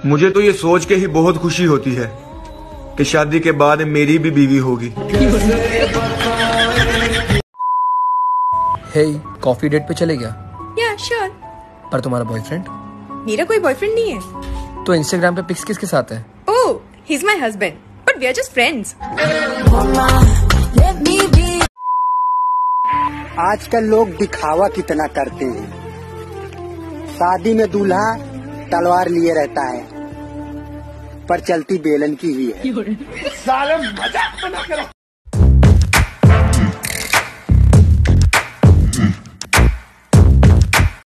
मुझे तो ये सोच के ही बहुत खुशी होती है कि शादी के बाद मेरी भी बीवी होगी। हे, कॉफी डेट पे चले गया? या श्योर। पर तुम्हारा बॉयफ्रेंड? मेरा कोई बॉयफ्रेंड नहीं है। तो इंस्टाग्राम पे पिक्स किसके साथ है? Oh, he is my husband, but we are just friends. आजकल लोग दिखावा कितना करते हैं। शादी में दूल्हा तलवार लिए रहता है, पर चलती बेलन की ही है।